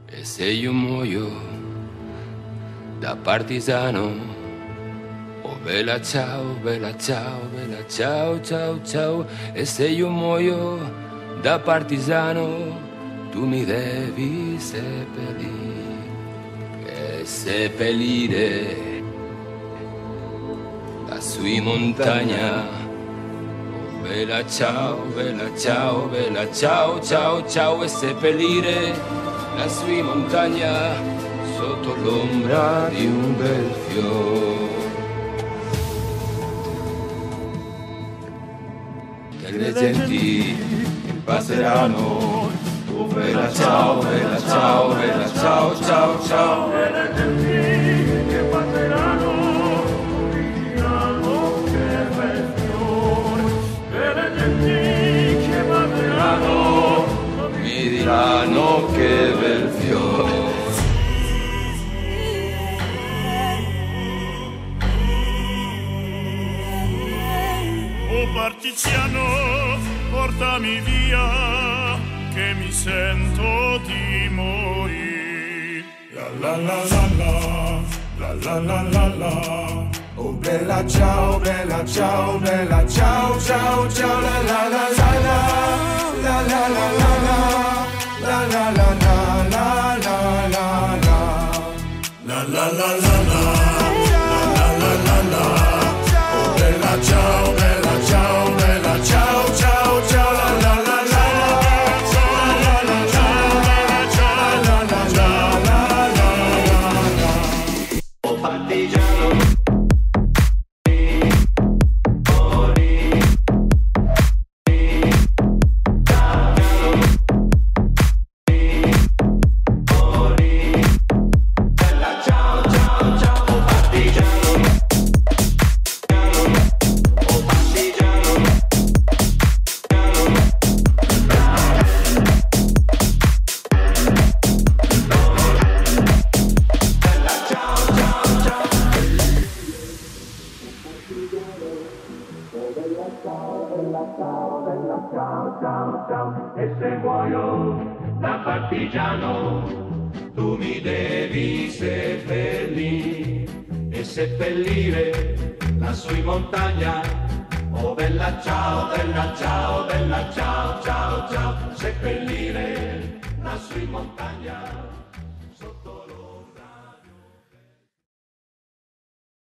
E se io muoio da partigiano, oh bella ciao, bella ciao, bella ciao, ciao, ciao. E se io muoio da partigiano, tu mi devi seppellire, e seppellire lassù in montagna. Bella ciao, bella ciao, bella ciao, ciao, ciao. E seppellire lassù in montagna sotto l'ombra di un bel fiore. Che le genti passeranno, oh bella ciao, bella ciao, bella ciao, ciao, ciao. E le genti che passeranno diranno che bel fiore. E le genti che passeranno Mi diranno che bel fiore. Oh partigiano, portami via, che mi sento di morire. La la la la la, la la la la la. Oh bella ciao, bella ciao, bella ciao, ciao, ciao. La la la la la, la la la la la, la la la la la la la. La la la la la, la la la la. Oh bella ciao, bella ciao, bella ciao, ciao, ciao. La la la la la, la la la la, la la la la. Oh partigiano, e se muoio da partigiano, tu mi devi seppellire e seppellire lassù in montagna. Oh bella ciao, bella ciao, bella ciao, ciao, ciao. Seppellire lassù in montagna.